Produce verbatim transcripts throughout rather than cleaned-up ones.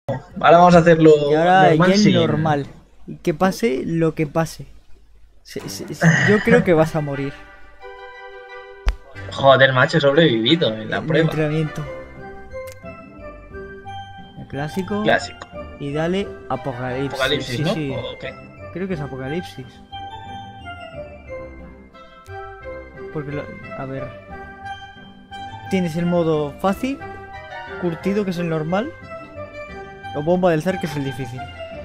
Ahora vamos a hacerlo Y ahora normal ya el sin... normal. Y que pase lo que pase. Se- se- se- yo creo que vas a morir Joder, macho, he sobrevivido en la en el prueba. entrenamiento. El clásico. Clásico. Y dale Apocalipsis. Apocalipsis, Sí, ¿no? sí. Ok. Creo que es Apocalipsis. Porque, lo- a ver. Tienes el modo fácil, curtido, que es el normal, o bomba del zar, que es el difícil.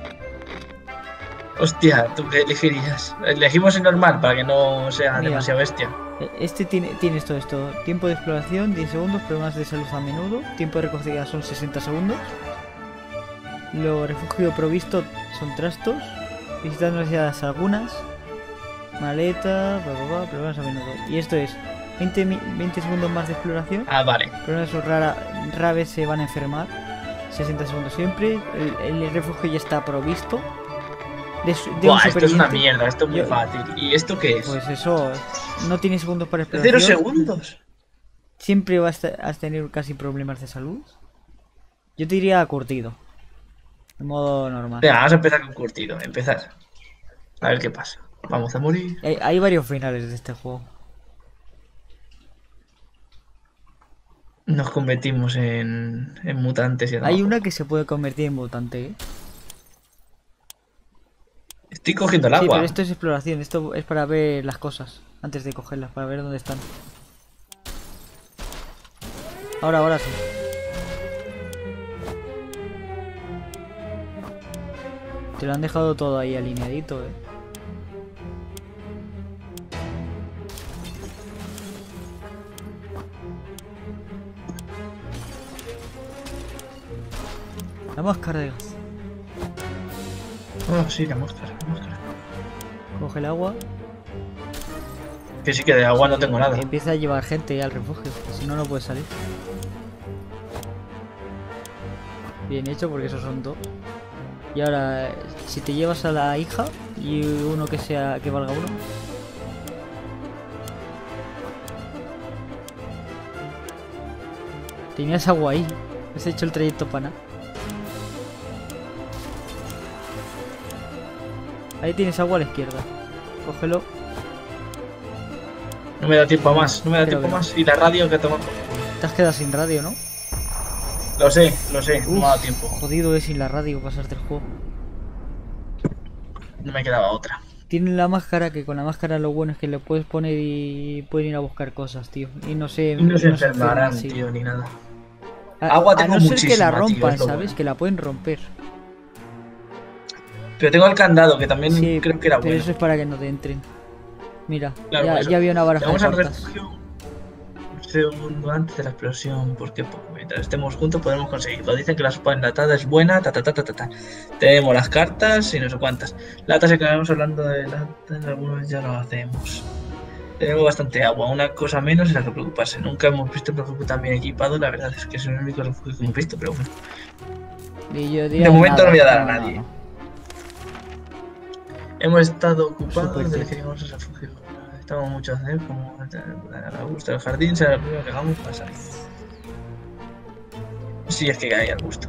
Hostia, ¿tú qué elegirías? Elegimos el normal para que no sea Mira. demasiado bestia. E- Este tiene, tienes todo esto. Tiempo de exploración, diez segundos, problemas de salud a menudo. Tiempo de recogida son sesenta segundos. Luego, refugio provisto son trastos. Visitas no deseadas algunas. Maleta, bla, bla, bla, problemas a menudo. Y esto es veinte, mi- veinte segundos más de exploración. Ah, vale. Problemas son rara, raves se van a enfermar. sesenta segundos siempre. El, el refugio ya está provisto. De, su- de un Buah, esto es una superviviente. mierda, esto es muy Yo- fácil. ¿Y esto qué es? Pues eso, no tiene segundos para exploración. Cero segundos. Siempre vas a a tener casi problemas de salud. Yo te diría curtido. En modo normal. Venga, vamos a empezar con curtido. Empezar. A ver qué pasa. Vamos a morir. Hay, hay varios finales de este juego. Nos convertimos en, en mutantes y a Hay tomar una por que se puede convertir en mutante, ¿eh? culo. Estoy cogiendo el Sí, agua. pero esto es exploración. Esto es para ver las cosas antes de cogerlas, para ver dónde están. Ahora, ahora sí. Te lo han dejado todo ahí alineadito, ¿eh? La máscara de gas. Oh, sí, la máscara, la máscara. Coge el agua. Que sí que de agua no tengo nada. Empieza a llevar gente al refugio. Si no, no puedes salir. Bien hecho, porque esos son dos. Y ahora, si te llevas a la hija y uno que sea que valga uno. Tenías agua ahí. Has hecho el trayecto para nada. Ahí tienes agua a la izquierda. Cógelo. No me da tiempo a más, no me da Creo tiempo a que no. más. Y la radio que tomo. Te has quedado sin radio, ¿no? Lo sé, lo sé, no me Uf, ha dado tiempo. jodido es sin la radio pasarte el juego. No me quedaba otra. Tiene la máscara, que con la máscara lo bueno es que le puedes poner y pueden ir a buscar cosas, tío. Y no se, Y no se enferman, enfermarán, sí. tío, ni nada. A, Agua a tengo no ser que la muchísima, tío, rompan, es lo ¿sabes? bueno. Que la pueden romper. Pero tengo el candado, que también Sí, creo que era pero bueno. eso es para que no te entren. Mira, Claro, ya, por eso. ya había una baraja de Vamos al cartas. refugio un segundo antes de la explosión, porque pues, mientras estemos juntos podemos conseguirlo. Dicen que la sopa enlatada es buena, ta ta ta ta ta ta. Tenemos las cartas y no sé cuántas. Latas, que acabamos hablando de latas, algunos ya lo hacemos. Tenemos bastante agua, una cosa menos es la que preocuparse. Nunca hemos visto un refugio tan bien equipado, la verdad es que es el único refugio que hemos visto, pero bueno. Y yo diría De momento nada, no voy a dar a no, no, nadie. no. Hemos estado ocupados Súper desde bien. que llegamos al refugio. Estamos mucho a hacer, como a gusto del jardín, será lo primero que hagamos para salir. Si es que hay al gusto.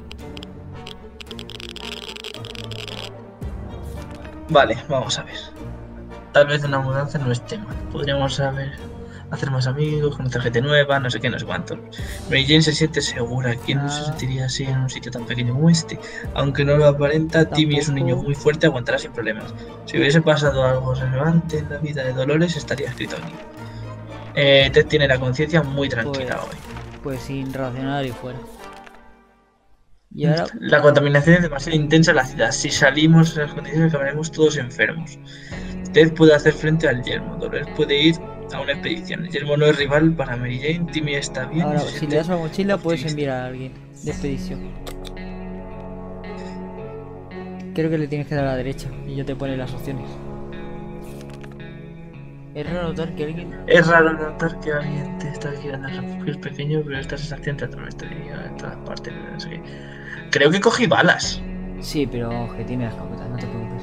Vale, vamos a ver. Tal vez una mudanza no esté mal. Podríamos saber hacer más amigos, conocer gente nueva, no sé qué, no sé cuánto. Mary Jane se siente segura. ¿Quién no se Ah. sentiría así en un sitio tan pequeño como este? Aunque no lo aparenta, Timmy es un niño Tampoco. muy fuerte, aguantará sin problemas. Si hubiese pasado algo relevante en la vida de Dolores, estaría escrito aquí. Eh, Ted tiene la conciencia muy tranquila Pues, hoy. pues sin racionar y fuera. Y ahora, La contaminación es demasiado intensa en la ciudad. Si salimos en las condiciones, acabaremos todos enfermos. Ted puede hacer frente al yermo. Dolores puede ir a una expedición. El yermo no es rival para Mary Jane. Timmy está bien. y ahora se si le siente das la mochila puedes optimista. enviar a alguien de expedición. Creo que le tienes que dar a la derecha y yo te pone las opciones. Es raro notar que alguien... Es raro notar que alguien te está vigilando. El refugio es pequeño, pero esta sensación te atraviesa en todas partes. No sé qué. Creo que cogí balas. Sí, pero que tiene la escopeta, no te preocupes.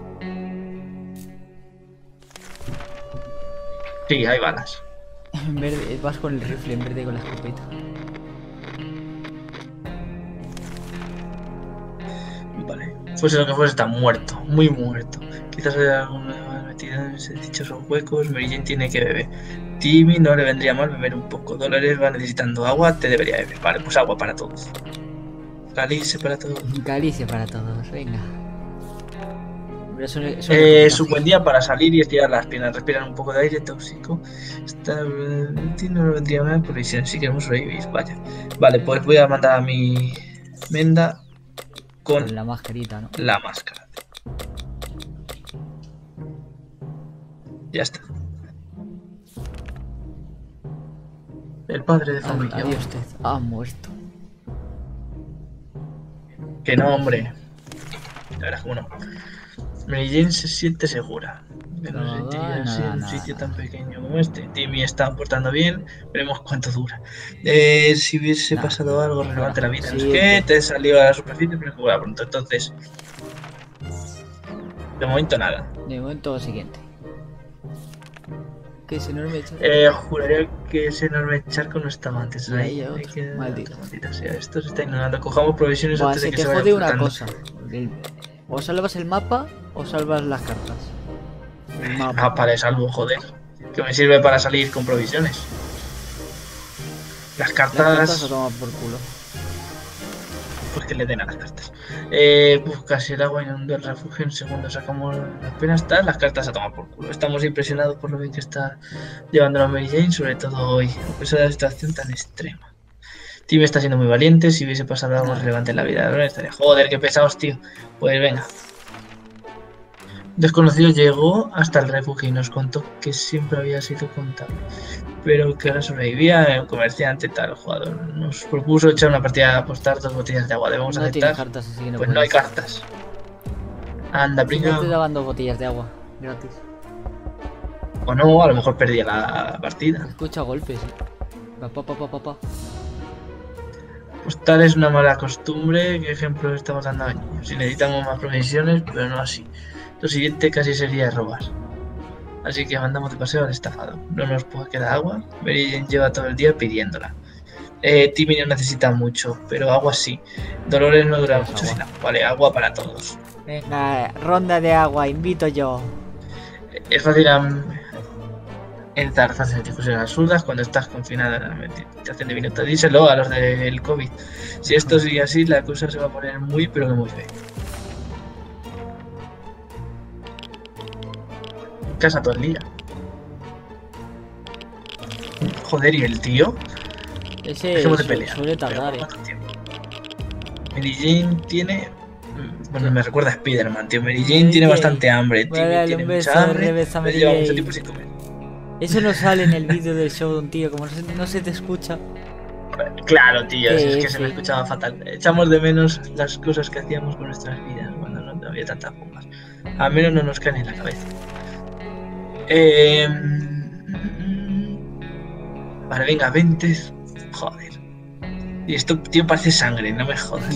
Sí, hay balas. En vez de- vas con el rifle en vez de con la escopeta. Vale. Fuese lo que fuese, está muerto. Muy muerto. Quizás haya alguna metida en ese dichosos huecos. Mary Jane tiene que beber. Timmy no le vendría mal beber un poco. Dolores va necesitando agua, te debería beber. Vale, pues agua para todos. Calice para todos. Calicia para todos, venga. Eso, eso eh, es un buen día para salir y estirar las piernas, respirar un poco de aire tóxico. Esta no lo vendría mal porque si sí queremos sobrevivir, vaya. Vale, pues voy a mandar a mi Menda con, con la mascarita, ¿no? La máscara. Ya está. El padre de familia. Adiós, usted ha muerto. Que no, hombre. La verdad, como no. Mary Jane se siente segura. Que no, no se sentiría así en un sitio tan pequeño como este. Timmy está portando bien. Veremos cuánto dura. Eh, si hubiese nah, pasado algo relevante en la vida, sí, no sé qué, te salió a la superficie, pero jugar pronto. Entonces, de momento nada. De momento siguiente. Que ese enorme charco. Eh, juraría que ese enorme charco no estaba antes. Ahí, hay que... Maldito. Maldita sea, esto se está ignorando. Cojamos provisiones Buah, antes se de que te se jode vaya una cosa. El... O salvas el mapa o salvas las cartas. El mapa. Ah, para salvo, joder. Que me sirve para salir con provisiones. Las cartas. Las cartas se toman por culo. Pues que le den a las cartas. Eh, pues casi el agua inundó el refugio. En segundo sacamos las penas. Tal, las cartas a tomar por culo. Estamos impresionados por lo bien que está llevando la Mary Jane, sobre todo hoy, a pesar de la situación tan extrema. Timmy está siendo muy valiente. Si hubiese pasado algo relevante en la vida de Aaron, estaría. Joder, qué pesados, tío. Pues venga. Desconocido llegó hasta el refugio y nos contó que siempre había sido contable, pero que ahora sobrevivía el comerciante tal. El jugador nos propuso echar una partida a apostar dos botellas de agua. ¿Debemos no aceptar? Cartas, así que no pues puedes. No hay cartas. Anda, pringa. Te daban dos botellas de agua gratis. O no, a lo mejor perdía la partida. Escucha golpes. Papá, papá, papá. Apostar es una mala costumbre. ¿Qué ejemplo estamos dando a niños? Si necesitamos más provisiones, pero no así. Lo siguiente casi sería robar. Así que mandamos de paseo al estafado. No nos puede quedar agua. Mary Jane lleva todo el día pidiéndola. Eh, Timmy no necesita mucho, pero agua sí. Dolores no dura mucho sin agua. Vale, agua para todos. Venga, ronda de agua, invito yo. Es fácil um, enzarzarse en discusiones absurdas cuando estás confinado en la meditación de minutos. Díselo a los del COVID. Si esto sigue así, la cosa se va a poner muy, pero que muy fea. Casa todo el día. Joder, ¿y el tío? Ese Dejemos de pelear. Suele tardar, eh. Mary Jane tiene... Bueno, me recuerda a Spider-Man, tío. Mary Jane tiene bastante hambre. Timmy tiene mucha hambre. Lleva mucho tiempo sin comer. Eso no sale en el vídeo del show de un tío, como no se, no se te escucha. Claro, tío, es, es que se me escuchaba fatal. Echamos de menos las cosas que hacíamos con nuestras vidas cuando no había tantas bombas. Al menos no nos caen en la cabeza. Eh... Vale, venga, veinte. Joder. Y esto, tío, parece sangre, no me jodas.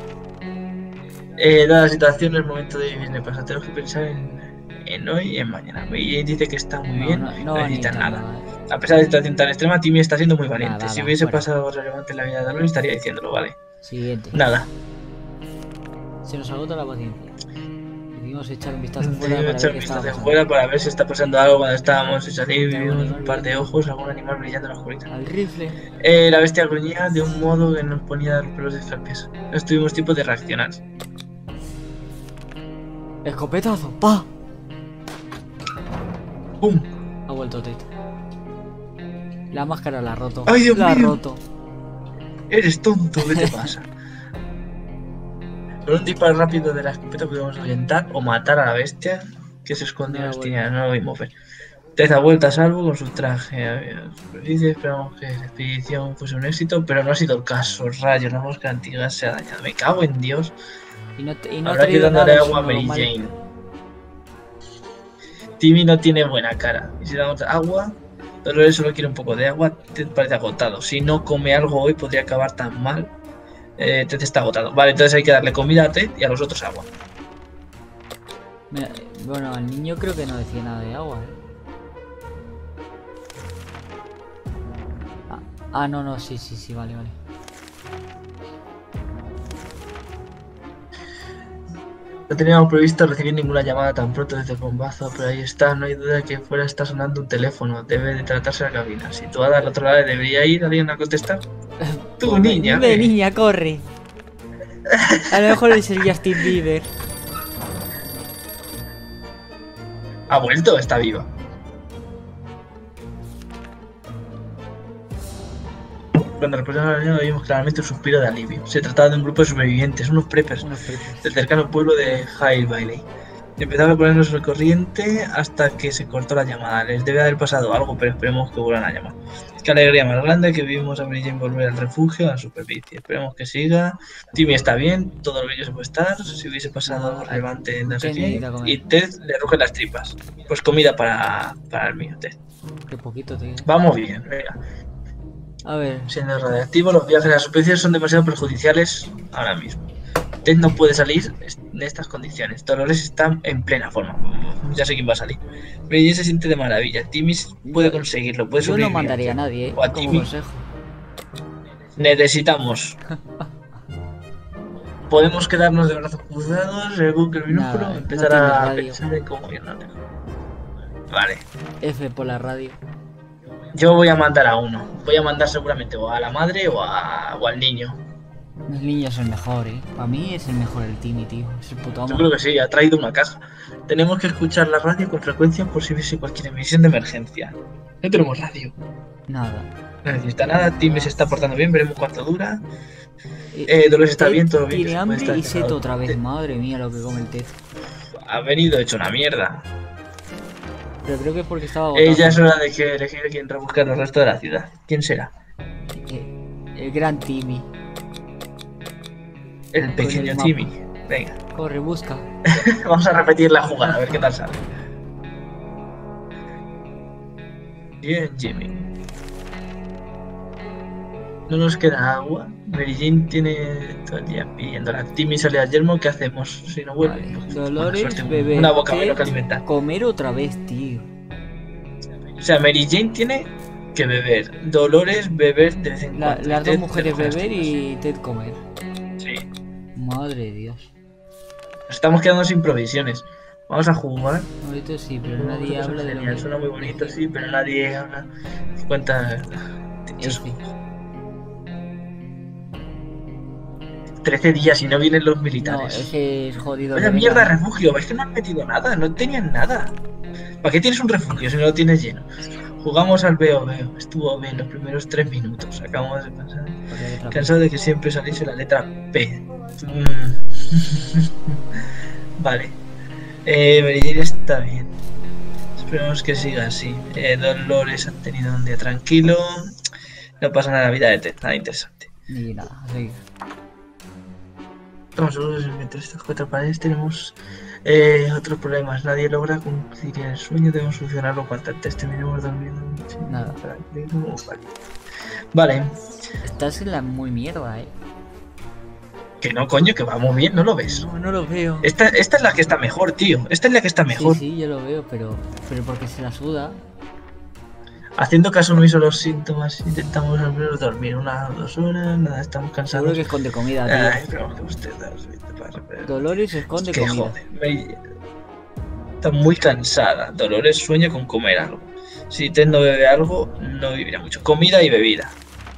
Eh, dada la situación, es momento de vivir de paso. Tenemos que pensar en, en hoy y en mañana. Y dice que está muy bien, no, no, no necesita nada. nada. A pesar de la situación tan extrema, Timmy está siendo muy valiente. Nada, si hubiese fuera. pasado algo relevante en la vida de Aaron, estaría diciéndolo, ¿vale? Siguiente. Nada. Se nos agota la paciencia. Decidimos echar un vistazo fuera para, echar ver, vistazo fuera para ver si está pasando algo cuando estábamos y salir y vimos un par de ojos, algún animal brillando en la oscuridad. Al rifle. Eh, la bestia gruñía de un modo que nos ponía los pelos de escarpias. No tuvimos tiempo de reaccionar. Escopetazo, pa. ¡Pum! Ha vuelto Ted. La máscara la ha roto. ¡Ay, Dios la mío! ha roto. Eres tonto, ¿qué te pasa? Con un disparo rápido de la escopeta podemos ahuyentar o matar a la bestia que se esconde en las tinieblas. No lo vimos ver. Ted ha vuelto a salvo con su traje. Esperamos que la expedición fuese un éxito, pero no ha sido el caso. Rayos, la mosca antigua se ha dañado. Me cago en Dios. Y no, y no habrá que darle agua a Mary Jane. Timmy no tiene buena cara. Y si damos agua, Dolores solo quiere un poco de agua. Ted parece agotado. Si no come algo hoy podría acabar tan mal. Eh, Ted está agotado. Vale, entonces hay que darle comida a Ted y a los otros agua. Mira, bueno, al niño creo que no decía nada de agua, ¿eh? Ah, ah, no, no, sí, sí, sí, vale, vale. No teníamos previsto recibir ninguna llamada tan pronto desde el bombazo, pero ahí está, no hay duda de que fuera está sonando un teléfono. Debe de tratarse de la cabina. Situada al otro lado, ¿debería ir alguien a contestar? Tú, Pues, niña. Dime, ¿qué? niña, corre. A lo mejor es el Justin Bieber. ¿Ha vuelto o está viva? Cuando reposaron la niña oímos claramente un suspiro de alivio. Se trataba de un grupo de sobrevivientes, unos preppers, Unos preppers. del cercano pueblo de High Valley. Empezaba a ponernos al corriente hasta que se cortó la llamada. Les debe haber pasado algo, pero esperemos que vuelvan a llamar. Qué alegría más grande que vimos a Mary Jane volver al refugio, a la superficie. Esperemos que siga. Timmy está bien, todo lo bello se puede estar. Si hubiese pasado algo relevante, no sé ¿Qué qué. necesita comer? Y Ted le ruge las tripas. Pues comida para, para el mío, Ted. Qué poquito, tío. Vamos bien, venga. A ver. Siendo radiactivo, los viajes a la superficie son demasiado perjudiciales ahora mismo. Ted no puede salir de estas condiciones. Dolores está en plena forma. Ya sé quién va a salir. Mary Jane se siente de maravilla. Timmy puede conseguirlo, puede Yo no sobrevivir. mandaría a nadie, ¿eh? O a Como Timmy. consejo. Necesitamos. Podemos quedarnos de brazos cruzados, el búnker minúsculo, Nada, no empezar tiene a radio. pensar en cómo irnos. Vale. F por la radio. Yo voy a mandar a uno. Voy a mandar seguramente o a la madre o, a, o al niño. Los niños son el mejor, eh. Para mí es el mejor el Timmy, tío. Es el puto Yo amo. creo que sí, ha traído una caja. Tenemos que escuchar la radio con frecuencia por si hubiese cualquier emisión de emergencia. No tenemos radio. Nada. No necesita nada. Timmy se está portando bien, veremos cuánto dura. Eh, Eh, Dolores está Ted bien, todo bien. Tiene se puede hambre estar y sed encerrado. otra vez. Ted Madre mía, lo que come el Ted. ha venido hecho una mierda. Pero creo que es porque estaba agotado. Eh, ya es hora de que elegir a quien rebuscar el resto de la ciudad. ¿Quién será? Eh, El gran Timmy. El Con pequeño el mapa. Timmy. Venga. Corre, busca. Vamos a repetir la jugada, a ver qué tal sale. Bien, Jimmy. No nos queda agua. Mary Jane tiene todo el día pidiéndola. Timmy sale al yermo, ¿qué hacemos? Si no vuelve. Vale. Pues, Dolores, buena suerte, beber. una boca Ted, menos que alimentar. Comer otra vez, tío. O sea, Mary Jane tiene que beber. Dolores, beber de vez en La- cuando. las Y dos Ted, mujeres recoger las beber tripas. y Ted comer. Sí. Madre de Dios. Nos estamos quedando sin provisiones. Vamos a jugar. Ahorita sí, pero Una nadie cosa habla de lo genial, que... suena muy bonito, sí, pero nadie habla. Cuenta. F. trece días y no vienen los No, militares. es que es jodido. Vaya que mierda de vengan. refugio, es que no han metido nada, no tenían nada. ¿Para qué tienes un refugio si no lo tienes lleno? Jugamos al veo veo, estuvo bien los primeros tres minutos. Acabamos de pensar. Porque hay otra Cansado de que siempre saliese la letra P. Mm. Vale. Eh, Mary Jane está bien. Esperemos que siga así. Eh, Dolores han tenido un día tranquilo. No pasa nada en la vida de Ted, nada interesante. Ni nada, así. Estamos seguros de que entre estas cuatro paredes tenemos eh, otros problemas. Nadie logra conciliar el sueño. Debemos solucionarlo cuanto antes. Terminemos durmiendo. Nada. Vale. Vale. Estás en la muy mierda, eh. Que no, coño, que vamos bien, ¿no lo ves? No, no lo veo. Esta, esta es la que está mejor, tío. Esta es la que está mejor. Sí, sí, yo lo veo, pero, pero porque se la suda. Haciendo caso omiso a los síntomas, intentamos al menos dormir unas dos horas. Nada, estamos Seguro cansados. que esconde comida, Ay, tío. esperamos que usted da su vida para recuperar. Dolores esconde Que comida. joder. Me- Está muy cansada. Dolores sueña con comer algo. Si Ted no bebe algo, no vivirá mucho. Comida y bebida.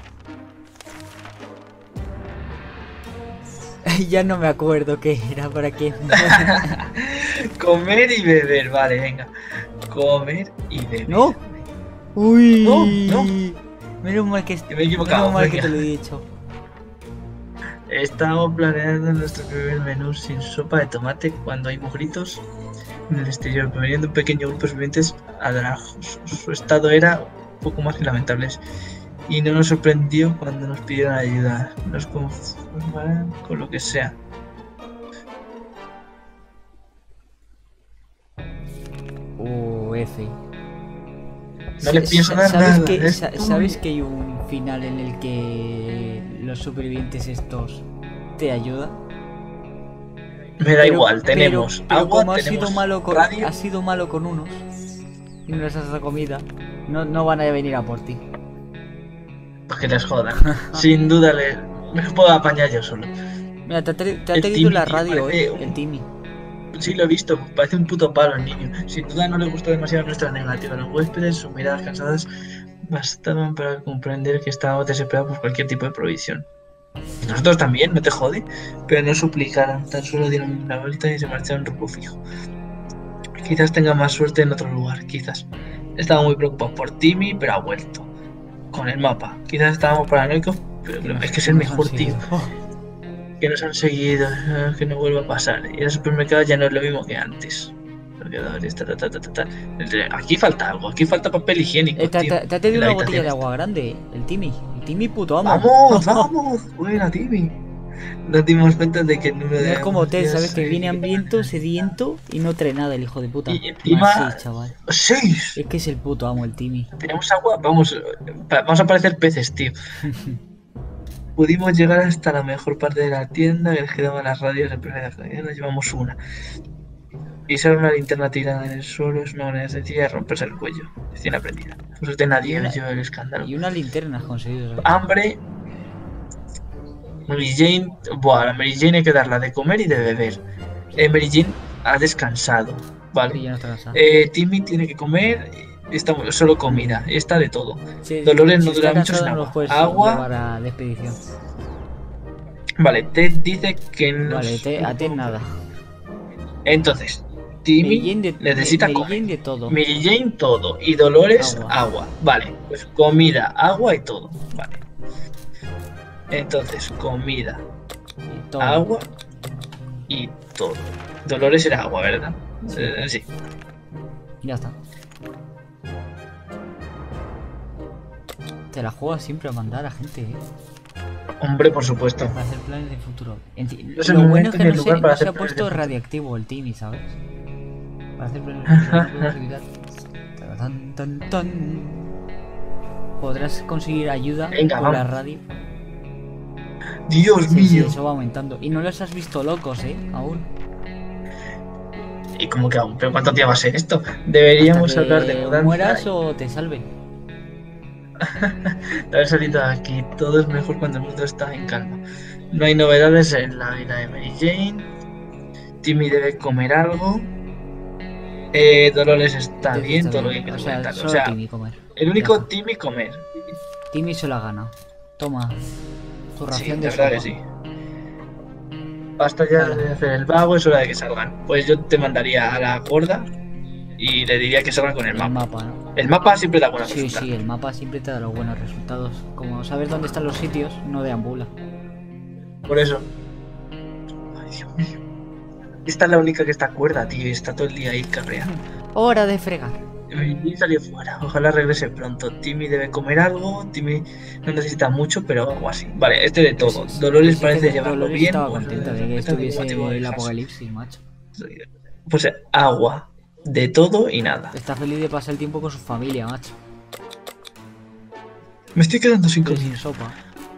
Ya no me acuerdo qué era, para qué. Comer y beber, vale, venga. Comer y beber. No. Uy. No, no. Menos mal que, Que me he equivocado, menos mal que venga. te lo he dicho. Estamos planeando nuestro primer menú sin sopa de tomate cuando hay gritos en el exterior, proveniendo de un pequeño grupo de sobrevivientes adrajos. Su estado era un poco más que lamentable y no nos sorprendió cuando nos pidieron ayuda. Nos conformarán con lo que sea. Uh, F. No les pienso dar ¿Sabes nada, Que, es sa- todo. ¿Sabes que hay un final en el que los supervivientes estos te ayudan? Me da Pero- igual, pero- tenemos pero agua, como has tenemos sido malo con, radio. has sido malo con unos y no les has dado comida, no, no van a venir a por ti. Pues que les jodan. Sin duda, le... me puedo apañar yo solo. Mira, te ha, tra- te ha El traído Timmy, la tío, radio, parece eh, un- el Timmy. Sí, lo he visto, parece un puto palo el niño. Sin duda no le gustó demasiado nuestra negativa. Los huéspedes, sus miradas cansadas, bastaban para comprender que estábamos desesperados por cualquier tipo de provisión. Nosotros también, no te jode, pero no suplicaron, tan solo dieron una vuelta y se marcharon rumbo fijo. Quizás tenga más suerte en otro lugar, quizás. Estaba muy preocupado por Timmy, pero ha vuelto. Con el mapa. Quizás estábamos paranoicos, pero creo- es que es el mejor tío. Que nos han seguido, eh, que no vuelva a pasar. Ir al supermercado ya no es lo mismo que antes. Bloqueadores, ta, ta, ta, ta, ta, ta. Aquí falta algo, aquí falta papel higiénico, Eh, te, tío. te- te ha tenido en la una botella habitación de esta. agua grande, el Timmy. El Timmy puto amo. ¡Vamos, vamos! Buena, Timmy. Nos dimos cuenta de que el número No de es como Ted, días ¿sabes? Que viene seguidos- hambriento, sediento y no trae nada el hijo de puta. Y encima- Más sí, chaval. ¡Seis! Es que es el puto amo, el Timmy. Tenemos agua, vamos, pa- vamos a parecer peces, tío. Pudimos llegar hasta la mejor parte de la tienda, que les quedaban las radios de primera calidad, nos llevamos una. Pisar una linterna tirada en el suelo es una manera sencilla de romperse el cuello. Recién aprendida. No suelte nadie Y una- oyó el escándalo. Y una linterna has conseguido, ¿sabes? Hambre. Mary Jane. Buah, a la Mary Jane hay que darla de comer y de beber. Eh, Mary Jane ha descansado, Y ¿vale? ya no está cansado. Eh, Timmy tiene que comer. Está solo comida, está de todo. Sí, Dolores no si dura está mucho sin cansado, no agua. los puedes Agua. llevar a la expedición. Vale, Ted dice que no. Vale, te, a Ted nada. Entonces, Timmy Mary Jane de, necesita Mary comer. Jane de todo. Mary Jane todo. Y Dolores Agua. agua. Vale, pues comida, agua y todo. Vale. Entonces, comida, Y todo. agua y todo. Dolores era agua, ¿verdad? Sí. Eh, sí. Ya está. Te la juegas siempre a mandar a gente, eh. Hombre, por supuesto. Para hacer planes de futuro. Enti- No es el Lo bueno momento es ni que el no se, lugar para no se hacer ha planes de puesto futuro. radiactivo el Timmy, ¿sabes? Para hacer planes de futuro, no puedo olvidar. Tan, tan, tan. Podrás conseguir ayuda Venga, con la vamos. radio. Dios Sí, sí, mío. eso va aumentando. Y no los has visto locos, eh, aún. ¿Y cómo que aún? ¿Pero cuánto tiempo va a ser esto? Deberíamos Hasta que hablar de mudanza. mueras o te salven. De haber salido de aquí. Todo es mejor cuando el mundo está en calma. No hay novedades en la vida de Mary Jane. Timmy debe comer algo. Eh, Dolores está Timmy bien, está todo lo bien. que O quiero sea, comentar. solo O sea, Timmy comer. el Ya único está. Timmy comer. Timmy se lo ha ganado. Toma. Tu Sí, ración la de verdad que sopa. sí. Basta ya Ala. de hacer el vago, es hora de que salgan. Pues yo te mandaría a la gorda y le diría que salgan con el El mapa. mapa, ¿no? El mapa siempre da buenos Sí, resultados. sí, el mapa siempre te da los buenos resultados. Como sabes dónde están los sitios, no deambula. Por eso. Ay, Dios mío. Esta es la única que está cuerda, tío, y está todo el día ahí carreando. Hora de fregar. Y salió fuera. Ojalá regrese pronto. Timmy debe comer algo. Timmy no necesita mucho, pero algo así. Vale, este de todo. Sí, sí, Dolores sí, sí, parece que llevarlo Dolores bien. estaba pues, contenta de que no tengo estuviese motivo de el quejarse. apocalipsis, macho. Pues eh, agua. De todo y nada. Está feliz de pasar el tiempo con su familia, macho. Me estoy quedando sin Sin comida. sopa.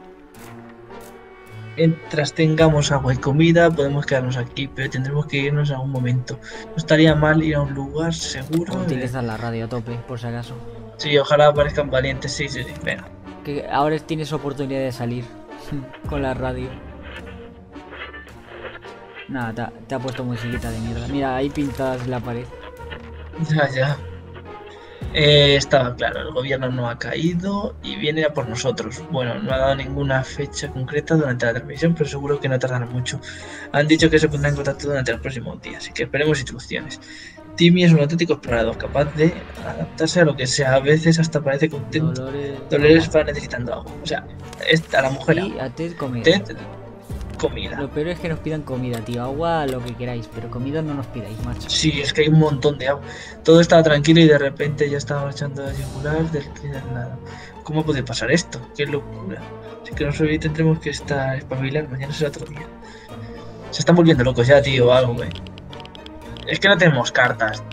Mientras tengamos agua y comida, podemos quedarnos aquí, pero tendremos que irnos a un momento. No estaría mal ir a un lugar seguro. de- Utilizar la radio a tope, por si acaso. Sí, ojalá aparezcan valientes. Sí, sí, sí. Venga. Que ahora tienes oportunidad de salir con la radio. Nada, te, ha- te ha puesto musiquita de mierda. Mira, ahí pintadas en la pared. Ya, ya. Eh, estaba claro, el gobierno no ha caído y viene a por nosotros. Bueno, no ha dado ninguna fecha concreta durante la transmisión, pero seguro que no tardará mucho. Han dicho que se pondrá en contacto durante los próximos días, así que esperemos instrucciones. Timmy es un auténtico explorador, capaz de adaptarse a lo que sea. A veces hasta parece contento. Dolores. Dolores va necesitando agua. O sea, esta, a la mujer Y a Ted comida. Ted, comida. Lo peor es que nos pidan comida, tío. Agua, lo que queráis, pero comida no nos pidáis, macho. Sí, es que hay un montón de agua. Todo estaba tranquilo y de repente ya estaba marchando a yugular del del nada. ¿Cómo puede pasar esto? ¡Qué locura! Así que nosotros hoy tendremos que estar espabilar, mañana será otro día. Se están volviendo locos ya, tío, o algo, güey. Es que no tenemos cartas.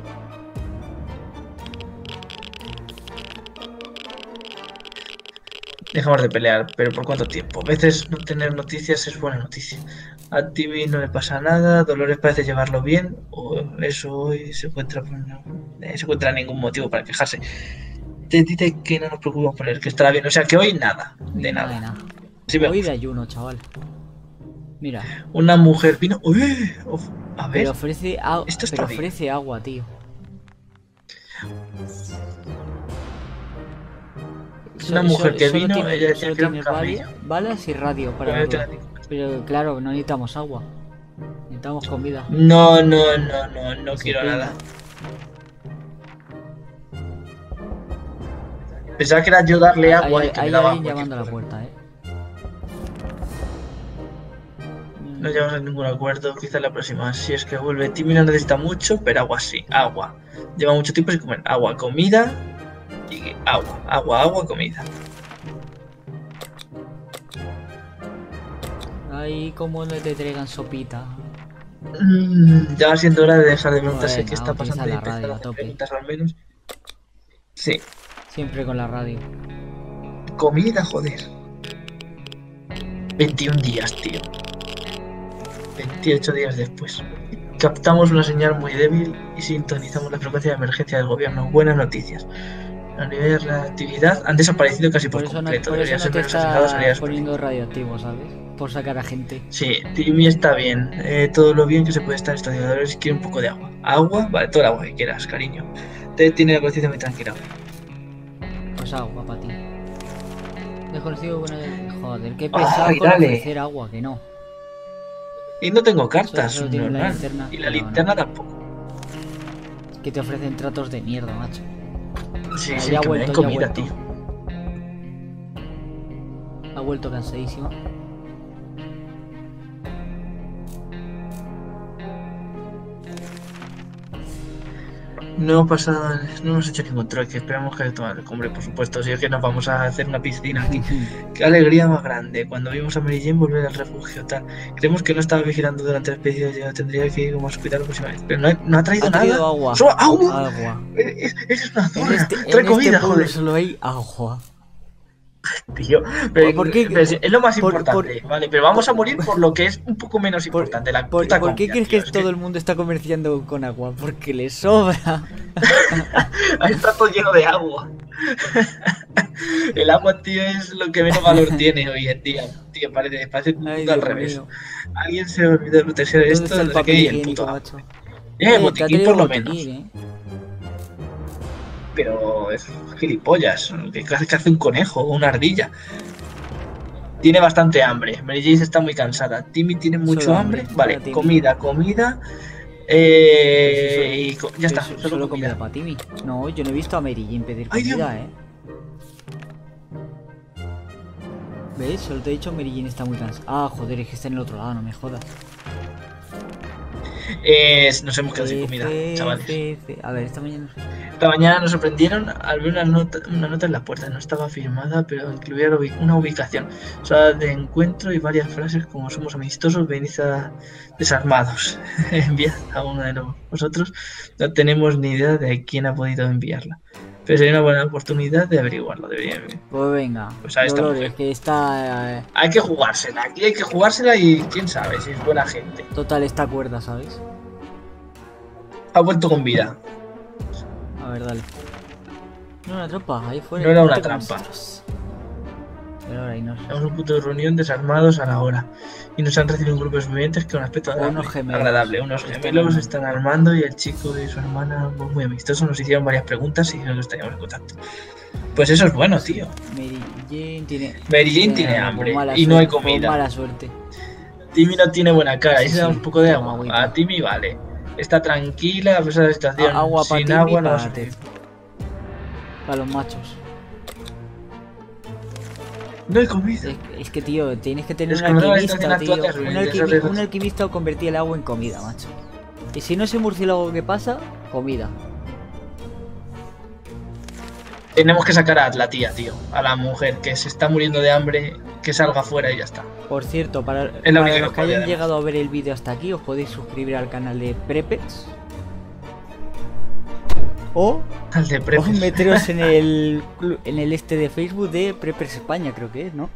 Dejamos de pelear, pero ¿por cuánto tiempo? A veces no tener noticias es buena noticia. A Timmy no le pasa nada, Dolores parece llevarlo bien, o eso hoy se encuentra, no, eh, se encuentra ningún motivo para quejarse. Te dice que no nos preocupemos por él, que estará bien. O sea, que hoy nada, de Nada de nada. nada. Sí, me Hoy de gusta. ayuno, chaval. Mira. Una mujer vino. Uy, uf, a ver. Pero ofrece, a... Esto está pero bien. ofrece agua, tío. Una So- mujer so- que solo vino, tiene, ella decía solo que era un tiene camello. radio, balas y radio para Bueno, yo te hablar. la digo. Pero claro, no necesitamos agua. Necesitamos comida. No, no, no, no, no Se quiero pringa. nada. Pensaba que era yo darle Hay, agua y hay- que me hay daba alguien agua. llamando a la qué cosa. puerta, eh. No llegamos a ningún acuerdo, quizá la próxima. Si es que vuelve. Timmy no necesita mucho, pero agua sí, agua. Lleva mucho tiempo sin comer. Agua, comida y agua. Agua, agua, comida. Ay, como no te traigan sopita. Mm, ya va siendo hora de dejar de preguntarse Venga, qué está utiliza pasando y la empezar radio a a hacer tope. preguntas al menos. Sí, Siempre con la radio. comida, joder. veintiún días, tío. veintiocho días después. Captamos una señal muy débil y sintonizamos la frecuencia de emergencia del gobierno. Buenas noticias. A nivel de la actividad han desaparecido casi por, Por eso no, completo. por eso Deberían no ser te menos asesinados, está áreas poniendo radioactivo, ¿sabes? Por sacar a gente. Sí, Timmy está bien. Eh, todo lo bien que se puede estar estos jugadores. Quiere un poco de agua. ¿Agua? Vale, todo el agua que quieras, cariño. Te tiene la conciencia muy tranquila. Pues agua para ti. Desconocido con el... Joder, qué Ay, pesado con dale. ofrecer agua, que no. Y no tengo cartas, Solo- solo tiene la normal. linterna. Y la No, linterna no. tampoco. Que te ofrecen tratos de mierda, macho. Sí, Ah, sí, ya ha que me den vuelto, ya ha comida, vuelto. tío. Ha vuelto cansadísima. No hemos pasado, no hemos hecho ningún trueque. Esperamos que tomar hombre, por supuesto. Si es que nos vamos a hacer una piscina aquí. Qué alegría más grande. Cuando vimos a Mary Jane volver al refugio, tal. Creemos que no estaba vigilando durante la expedición. Yo tendría que ir más cuidado la próxima vez. Pero no, ha- no ha traído Ha nada. traído agua. ¡Solo agua! Agua. Es, es una En zorra. este, Trae en comida, este pueblo joder. solo hay agua. Tío, pero, ¿Por qué- pero es lo más por- importante, ¿vale? Pero vamos a morir por lo que es un poco menos Por- importante, la ¿Por, puta por qué comida, crees tío, que es todo el mundo está comerciando con agua? Porque le sobra. Ahí está todo lleno de agua. El agua, tío, es lo que menos valor tiene hoy en día. Tío, parece, parece un Ay, mundo al Dios revés. mío. Alguien se olvidó de proteger ¿Dónde esto, está el no sé papel qué, y el higiénico, puto agua. macho? Eh, Eh, te ha botiquín traído por lo botiquín, menos. eh. Pero es gilipollas, que casi que hace un conejo o una ardilla. Tiene bastante hambre. Mary Jane está muy cansada. Timmy tiene mucho Solo hambre. hambre, Vale, para Timmy. comida, comida. Pero Eh, si y solo- co- ya está, pero solo, solo comida. comida para Timmy. No, yo no he visto a Mary Jane pedir Ay, Dios. comida, eh. ¿Ves? Solo te he dicho Mary Jane está muy cansada. Ah, joder, es que está en el otro lado, no me jodas. Eh, nos hemos quedado sin F, comida, F, chavales. F. A ver, esta mañana... Esta mañana nos sorprendieron al ver una nota, una nota en la puerta. No estaba firmada, pero incluía la ubi- una ubicación. Sala de encuentro y varias frases como somos amistosos, venid a desarmados. Enviad a uno de nosotros. No tenemos ni idea de quién ha podido enviarla. Pero sería una buena oportunidad de averiguarlo. Debería. Pues venga, Pues a esta Dolores, mujer. que está... eh, Hay que jugársela. Aquí hay que jugársela y quién sabe si es buena gente. total, esta cuerda, ¿sabes? Ha vuelto con vida. A ver, dale. No era una trampa, ahí fuera. No era una Ponte con trampa. nosotros. Pero ahora ahí no sé. Tenemos un punto de reunión desarmados a la hora. Y nos han recibido un grupo de supervivientes con aspecto agradable. Unos gemelos. agradable. Unos Están gemelos armando. están armando y el chico y su hermana, pues, muy amistosos, nos hicieron varias preguntas y dijeron que estaríamos en contacto. Pues eso es bueno, tío. Mary Jane tiene... Mary Jane tiene pues hambre mala y no hay suerte, pues comida. mala suerte. Timmy no tiene buena cara. Ahí Sí, se da sí, un poco de toma agua. agüita. A Timmy vale. Está tranquila a pesar de la situación. A- agua pa' Sin Timmy, agua no pa' va a Ted. subir. Para los machos. No hay comida. Es, es que, tío, tienes que tener Es un que no, la alquimista, situación tío. actual te Un, arruina, te alquimi- arruina. un alquimista o convertir el agua en comida, macho. Y si no es el murciélago que pasa, comida. Tenemos que sacar a la tía, tío. A la mujer que se está muriendo de hambre. Que salga fuera y ya está. Por cierto, para, Es la para única los que que podía, hayan además. llegado a ver el vídeo hasta aquí, os podéis suscribir al canal de Prepets. O, Al de o Prepes. meteros en el, clu- en el este de Facebook de Preppers España, creo que es, ¿no?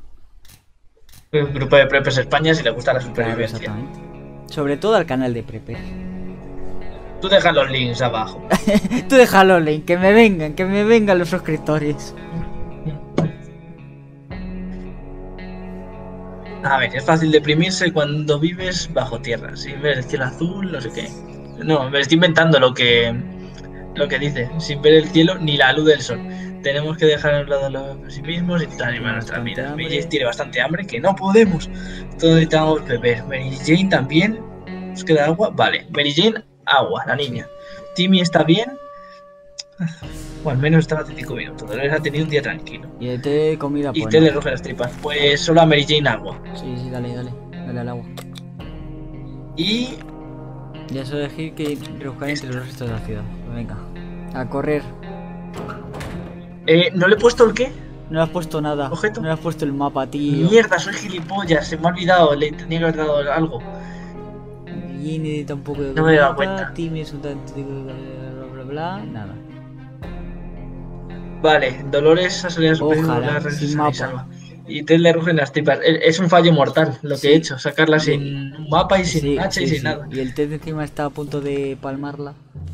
Un grupo de Prepes España si le gusta la Claro, supervivencia. exactamente. Sobre todo al canal de Preppers. Tú deja los links abajo. Tú déjalo, Link, que me vengan, que me vengan los suscriptores. A ver, es fácil deprimirse cuando vives bajo tierra, sin ver el cielo azul, no sé qué. No, me estoy inventando lo que lo que dice, sin ver el cielo ni la luz del sol. Tenemos que dejar a un lado los pesimismos y intentar animar nuestras Bastante vidas. hambre. Mary Jane tiene bastante hambre, que no podemos. Todos necesitamos beber. Mary Jane también. ¿Nos queda agua? Vale. Mary Jane, agua, la niña. Timmy está bien. O al menos estaba hace cinco minutos. Dolores ha tenido un día tranquilo. Y el té de comida, Y pues te no. le ruge las tripas. Pues solo a Mary Jane agua. Sí, sí, dale, dale. Dale al agua. Y Ya suelo elegir que rebuscar entre los restos de la ciudad. Pues venga. A correr. eh, ¿no le he puesto el qué? No le has puesto nada. ¿Objeto? No le has puesto el mapa, tío. Mierda, soy gilipollas. Se me ha olvidado. Le tenía que haber dado algo. Y necesita un poco de No me he dado comida, cuenta. Timmy es un tanto de bla bla bla bla. Nada. Vale, Dolores ha salido a su Ojalá, película, sin y mapa. salva. Y Ted le rugen las tripas. E- Es un fallo mortal lo que Sí. he hecho, sacarla Sí. sin un mapa y sin Sí, hacha sí, y sin sí. nada. Y el Ted encima está a punto de palmarla.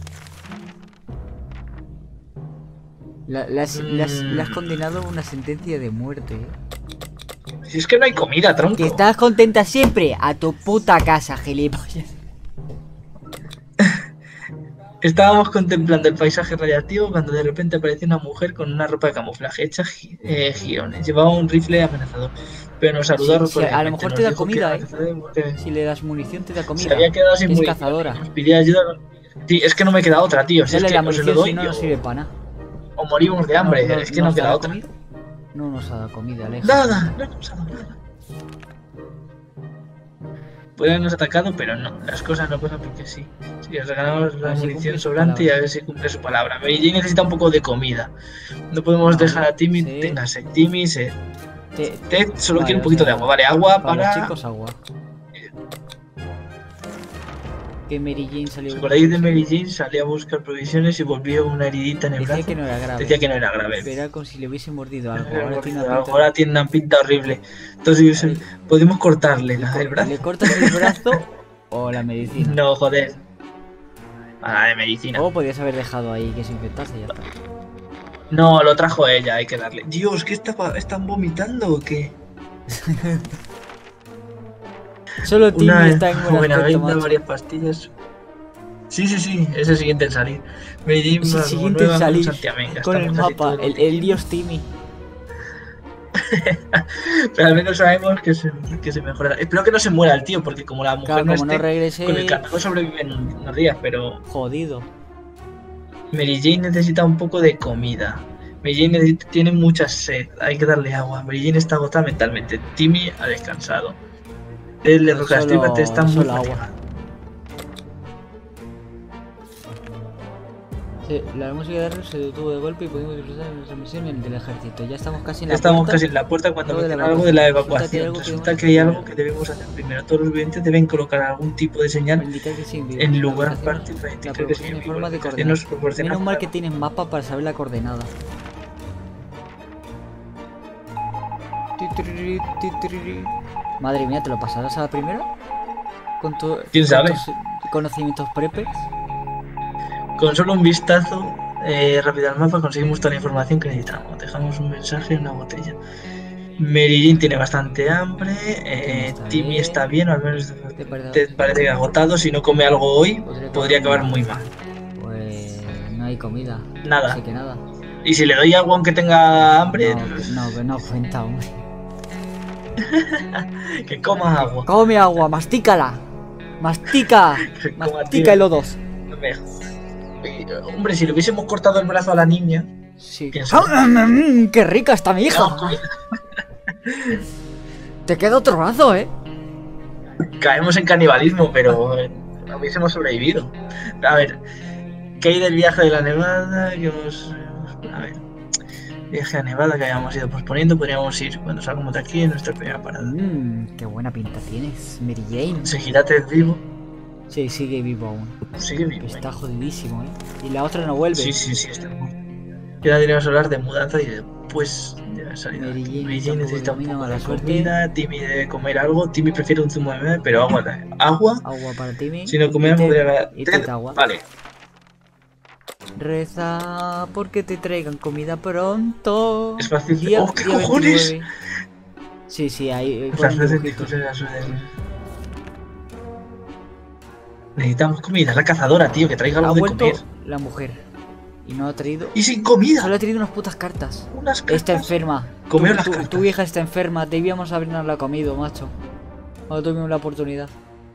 La, la has, la has- la has Mm. condenado a una sentencia de muerte. ¿eh? Si es que no hay comida, tronco. Que estás contenta siempre a tu puta casa, gilipollas. Estábamos contemplando el paisaje radiactivo cuando de repente apareció una mujer con una ropa de camuflaje hecha gi- eh, girones. Llevaba un rifle amenazador, pero nos saludó Sí, sí, a lo cordialmente. mejor Nos te da dijo que comida, era ¿eh? necesario que Si le das munición te da comida. se había quedado sin Que es munición cazadora. y nos pidió ayuda. con- Sí, es que no me queda otra, tío. Si es Dale que la o se lo munición, doy si no, no o- sirve para nada. o morimos de hambre. es que no nos ha queda dado otra. comida. No nos ha dado comida, Aleja. Nada, no nos ha dado nada. Pueden habernos atacado, pero no, las cosas no pasan porque sí. Si os regalamos la A ver si cumple munición su sobrante y a palabra. ver si cumple su palabra. Mary Jane necesita un poco de comida. No podemos Vale, dejar a Timmy, sí. tenga sed. Timmy sed. Te- Ted solo Vale, quiere un o poquito sea, de agua. Vale, agua para para. los chicos, agua. Que Mary Jane salió. ¿Os acordáis de Mary Jane? Salía a buscar provisiones y volvió una heridita en el Decía brazo. que no era grave. Decía que no era grave. Pero era como si le hubiese mordido algo. Ahora, Ahora tiene una pinta- ahora tiene una pinta horrible. Entonces Vale. podemos cortarle Le la- cor- el brazo. ¿Le cortas el brazo o la medicina? No, joder. A la de medicina. O podías haber dejado ahí que se infectase y ya está. No, lo trajo ella, hay que darle. Dios, ¿qué está, están vomitando o qué? Solo Timmy Una está en buen joven aspecto, avena, macho. varias pastillas. Sí, sí, sí, es el siguiente en salir. Mary Jane Es el Barbo siguiente en Nueva salir Santiamenga. con el Estamos casi mapa, todos el, el dios Timmy. Pero al menos sabemos que se, que se mejorará. Espero que no se muera el tío, porque como la mujer Claro, no como no esté, regrese, con el candado sobreviven unos días, pero jodido. Mary Jane necesita un poco de comida. Mary Jane necesita- tiene mucha sed, hay que darle agua. Mary Jane está agotada mentalmente. Timmy ha descansado. Él le roca las Solo- tripas, te está muy solo agua. fatigado. Sí, la música de Arrow se detuvo de golpe y pudimos disfrutar de nuestra misión en el del ejército. Ya estamos casi en la Estamos puerta. casi en la puerta cuando Algo de la menciona algo de la evacuación. evacuación. Resulta Resulta que que hay hay algo algo que que debemos hacer primero. Todos los vivientes deben colocar algún tipo de señal Para indicar que sí, en lugar, la parte para la indicar que sí. proporción en forma de Que coordenadas. nos proporciona Menos mal que tienes mapa para saber la coordenada. Titiriri, titiriri. Madre mía, ¿te lo pasarás a la primera? ¿Con tu, ¿Quién con sabe? tus conocimientos prepes? Con solo un vistazo eh, rápido al mapa conseguimos toda la información que necesitamos. Dejamos un mensaje en una botella. Mary Jane tiene bastante hambre. eh, Está Timmy bien. está bien, o al menos ¿Te parece? te parece que agotado. Si no come algo hoy, Podría podría acabar acabar muy mal. Pues no hay comida. Nada. Así que nada. Y si le doy agua aunque tenga hambre, No, no, no cuenta, hombre. que coma agua. Come agua, mastícala. Mastica. Que coma, Mastica el tío. O dos. Me- Hombre, si le hubiésemos cortado el brazo a la niña, Sí. piensa. ¡Mm, ¡Qué rica está mi hija! No, comida. Te queda otro brazo, ¿eh? Caemos en canibalismo, pero eh, hubiésemos sobrevivido. A ver, ¿qué hay del viaje de la Nevada? Que hemos, a ver, viaje a Nevada que habíamos ido posponiendo, podríamos ir cuando salgamos de aquí en nuestra primera parada. Mmm, qué buena pinta tienes, Mary Jane. Seguirate vivo, Sí, sigue vivo aún. sigue vivo. Que está jodidísimo, ¿eh? Y la otra no vuelve. Sí, sí, sí, está muy. Y ahora tenemos que hablar de mudanza y después de la salida. Mary Jane Mary Jane tampoco necesita un domina poco mala de suerte. comida, Timmy debe comer algo, Timmy prefiere un zumo de meme, pero agua, agua. Agua para Timmy. Si no comemos, y Ted- podría y Ted, Ted agua. Vale. Reza porque te traigan comida pronto. Es fácil. Día, ¡Oh, qué día cojones! veintinueve. Sí, sí, ahí. O sea, ponen no dibujitos. era su de- Necesitamos comida, es la cazadora, tío, que traiga Ha algo de vuelto comer. la mujer. Y no ha traído. Y sin Solo comida. ha traído unas putas cartas. Unas Está cartas. enferma. Comió Tu, las tu- cartas. tu hija está enferma. Debíamos habernosla comido, macho. Cuando tuvimos la oportunidad.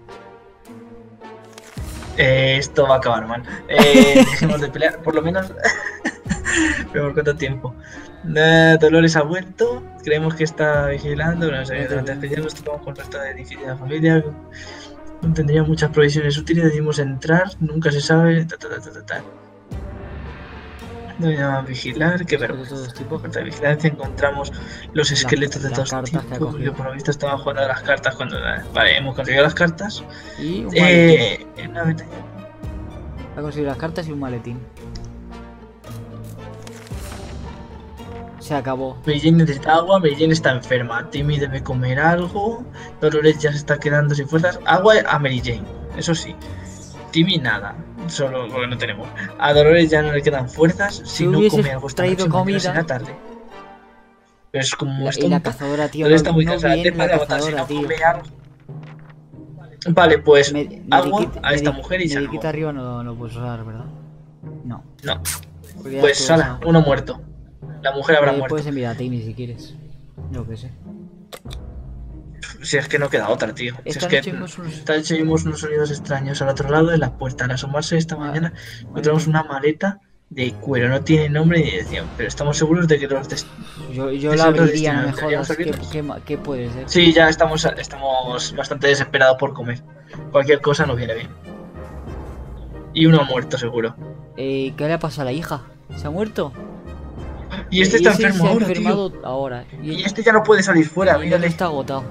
Eh, esto va a acabar mal. Eh, dejemos de pelear, por lo menos. Pero por cuánto tiempo. Eh, Dolores ha vuelto. Creemos que está vigilando. Bueno, no sé, durante el especial nos topamos con el resto de difícil de la familia. No tendría muchas provisiones útiles. Decidimos entrar. Nunca se sabe. Ta, ta, ta, ta, ta, ta. No voy a vigilar. Qué vergüenza. En cuanto a vigilancia encontramos los esqueletos de las todos cartas que ha tipos. cogido. Que por lo visto estaban jugando a las cartas cuando. Vale, hemos conseguido las cartas. Y un Eh, maletín. en una ventana. Ha conseguido las cartas y un maletín. Se acabó. Mary Jane necesita agua, Mary Jane está enferma, Timmy debe comer algo, Dolores ya se está quedando sin fuerzas. Agua a Mary Jane, eso sí. Timmy nada, solo porque no tenemos. A Dolores ya no le quedan fuerzas si, Si no hubieses come algo esta traído noche, mañana comida. será tarde. Pero es como La- es y la tonta, cazadora, tío. Dolores No, está muy no cansada, bien deja la de agotar si cazadora, no tío. come algo. Vale, pues Me- agua mediquita- a esta medic- mujer y se mediquita acabó. arriba no lo puedes usar, ¿verdad? No. No, Porque ya pues todo sala, usado. uno muerto. La mujer habrá Eh, muerto. Puedes enviar a Timmy si quieres. Yo qué sé. Si es que no queda otra, tío. Si Esta es que noche vimos unos- esta noche vimos unos sonidos extraños al otro lado de la puerta. Al asomarse esta Ah, mañana vale. encontramos una maleta de cuero. No tiene nombre ni dirección, pero estamos seguros de que los... des- Yo, yo Ese la es el abriría, no me destino, jodas. ¿Qué, ¿deberíamos qué, ma- qué puede ser? Sí, ya estamos, estamos bastante desesperados por comer. Cualquier cosa nos viene bien. Y uno muerto, seguro. Eh, ¿Qué le ha pasado a la hija? ¿Se ha muerto? Y este Eh, está ese enfermo se ha ahora, enfermado tío. ahora. Y, Y este ya no puede salir fuera, y no mírale. está agotado.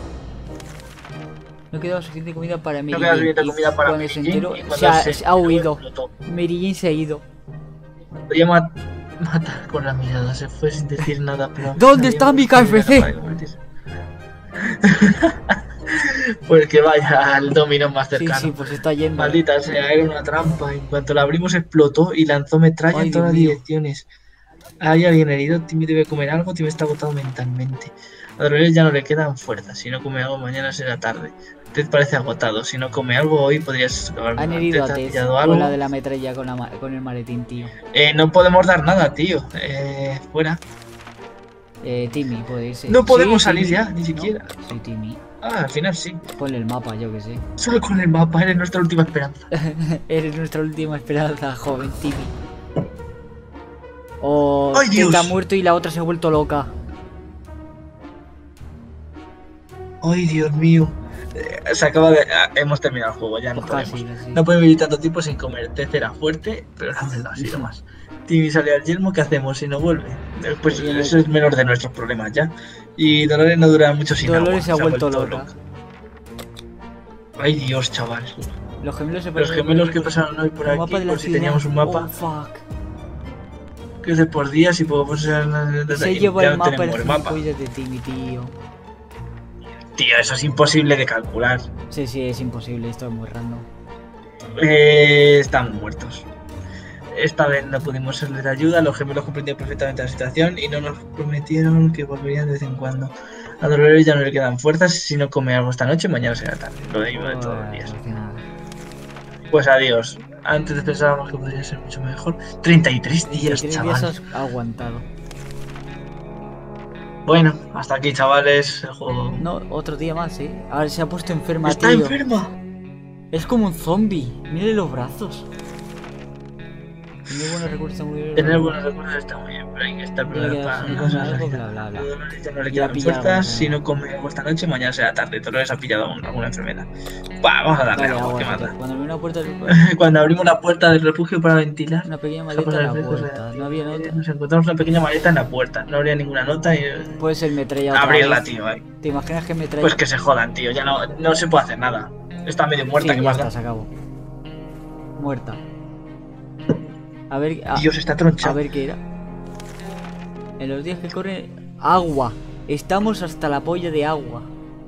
No quedaba suficiente comida para Mary No queda Jane, suficiente y comida para cuando Mary se Jane, enteró, y cuando se ha, se se ha huido. explotó. Mary Jane se ha ido. Podía ma- matar con la mirada, se fue sin decir nada. Pero ¿Dónde está mi K F C? Pues que vaya al dominó más Sí, cercano. sí, pues está yendo. Maldita sea, era una trampa. En cuanto la abrimos explotó y lanzó metralla Ay, en todas las Dios mío. direcciones. Hay alguien herido, Timmy debe comer algo, Timmy está agotado mentalmente. A Dolores ya no le quedan fuerzas, si no come algo mañana será tarde. Ted parece agotado, si no come algo hoy podrías acabar Han mal. herido Ted a ha Tess pillado con algo. la de la metralla con, la ma- con el maletín, tío. Eh, no podemos dar nada, tío. Eh, fuera. Eh, Timmy, puede irse. No podemos Sí, salir Timmy. ya, ni No, siquiera. Sí, Timmy. Ah, al final sí. Ponle el mapa, yo que sé. Solo con el mapa, eres nuestra última esperanza. Eres nuestra última esperanza, joven Timmy. O ¡Ay, que Dios! está muerto y la otra se ha vuelto loca. Ay, Dios mío. Eh, se acaba de... ah, hemos terminado el juego, ya no Pues podemos. casi, casi. No podemos vivir tanto tiempo sin comer. Ted era fuerte, pero la verdad ha sido más. Timmy sale al yelmo, ¿qué hacemos si no vuelve? Eh, Pues Y en el- eso es menor de nuestros problemas ya. Y Dolores no dura mucho sin Dolores agua, se ha vuelto loca. Ay, Dios, chaval. Los gemelos se Los parecen gemelos por- que pasaron hoy por el aquí, mapa de la por si ciudad. teníamos un mapa. Oh, fuck. Que es de por días y podemos ser... Se lleva ya el no mapa tenemos el el mapa. gilipollas de Timmy, tío. Tío, eso es imposible de calcular. Sí, sí, es imposible, esto es muy random. Eh, están muertos. Esta vez no pudimos serles de ayuda, los gemelos comprendían perfectamente la situación y no nos prometieron que volverían de vez en cuando. A Dolores ya no le quedan fuerzas, si no come algo esta noche, mañana será tarde. Lo mismo de todos los días. Pues nada. Pues adiós. Antes pensábamos que podría ser mucho mejor. treinta y tres días, Tres chaval. días has aguantado. Bueno, hasta aquí, chavales. El juego... No, otro día más, ¿eh? Ahora se ha puesto enferma, ¡Está tío. enferma! Es como un zombie. Mírale los brazos. Tiene buenos recursos, muy bien. Tener buenos recuerdos está muy bien, pero hay que estar Tiene que preparado para darse una con cosa algo, salida. bla, bla, bla. A Dolores ya no le Ya quedan pilla fuerzas, algo, si no come algo esta noche, mañana será tarde. Dolores ha pillado un- alguna enfermedad. Va, vamos a darle Dale, agua, ¿qué agua, mata? cuando abrí una puerta del... Cuando abrimos la puerta del refugio para ventilar, Una pequeña esa cosa maleta en la del refugio puerta. se- No había nota. nos encontramos una pequeña maleta en la puerta. No habría ninguna nota y Puede ser metralla otra abrirla, vez. tío. ahí. ¿Te imaginas que metralla? Pues que se jodan, tío. Ya no, no se puede hacer nada. Está medio muerta, Sí, que ya más está, da. se acabó. Muerta. A ver, a, Dios, está a tronchado. ver qué era. En los días que corren, agua. Estamos hasta la polla de agua.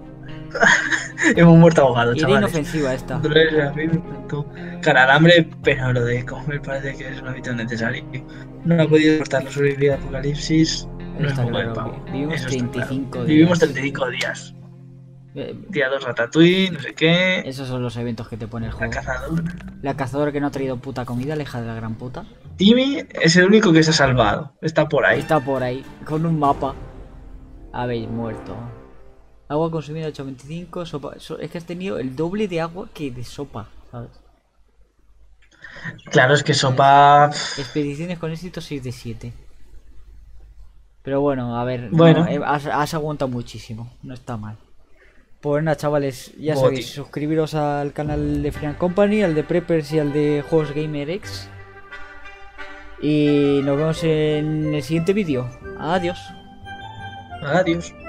Hemos muerto ahogados, Era chavales. inofensiva esta. Dolores a mí me preguntó cara al hambre, pero lo de comer parece que es un hábito necesario. No ha podido cortar la sobrevivir al apocalipsis. No es Está poco de claro. pavo. vi- Vivimos Eso está treinta y cinco claro. días. Vivimos treinta y cinco días. Eh, Día dos Ratatouille, no sé qué. Esos son los eventos que te pone el La juego. cazadora. La cazadora que no ha traído puta comida, leja de la gran puta. Timmy es el único que se ha salvado. Está por ahí. Está por ahí, con un mapa. Habéis muerto. Agua consumida ocho coma veinticinco, sopa. so- es que has tenido el doble de agua que de sopa, ¿sabes? Claro, es que sopa. Expediciones con éxito seis de siete. Pero bueno, a ver, Bueno. no, eh, has, has aguantado muchísimo, no está mal. Pues nada, chavales, ya Goti. sabéis, suscribiros al canal de Free and Company, al de Preppers y al de Juegos Gamer X. Y nos vemos en el siguiente vídeo. Adiós. Adiós.